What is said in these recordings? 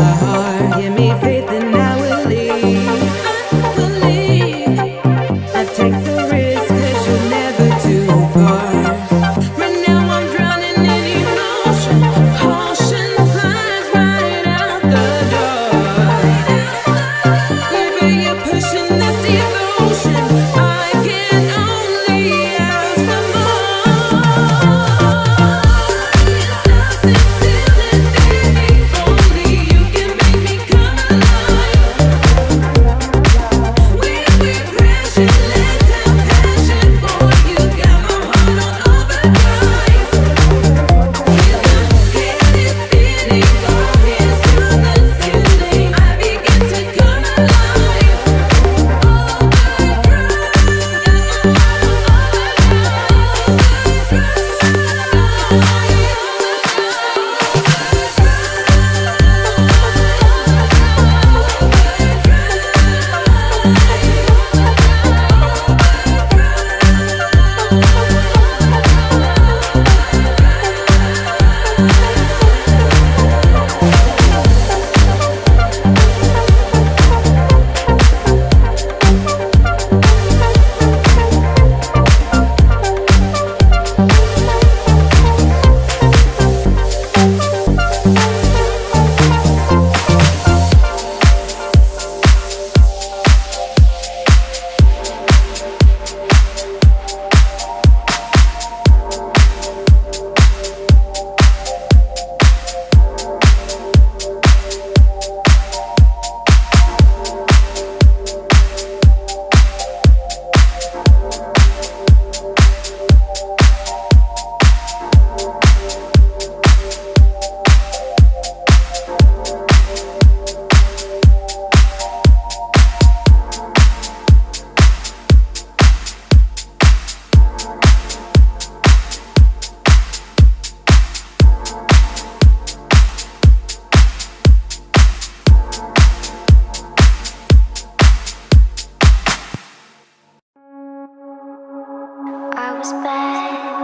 heart. Give me faith and I will leave. I believe. I take the risk 'cause you're never too far. Right now I'm drowning in emotion. Caution flies right out the door. Baby, you're pushing this devotion. I can only ask for more. Stop this feeling, baby. Only you can make me come alive. We're crashing, let's have passion. Boy, you got my heart on overdrive. Feel the head is spinning, go hands to the ceiling. I begin to come alive. I was bad,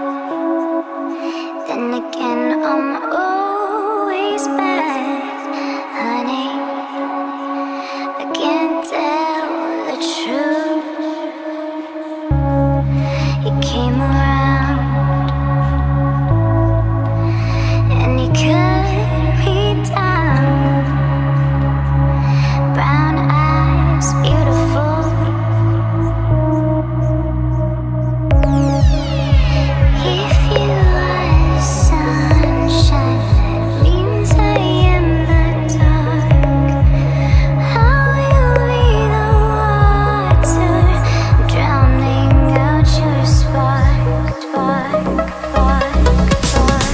then again I'm always bad, honey. I can't tell the truth. You came around and you cut me down. Brown eyes, beautiful. If you are sunshine, that means I am the dark. How will you be the water, drowning out your spark, spark, spark, spark,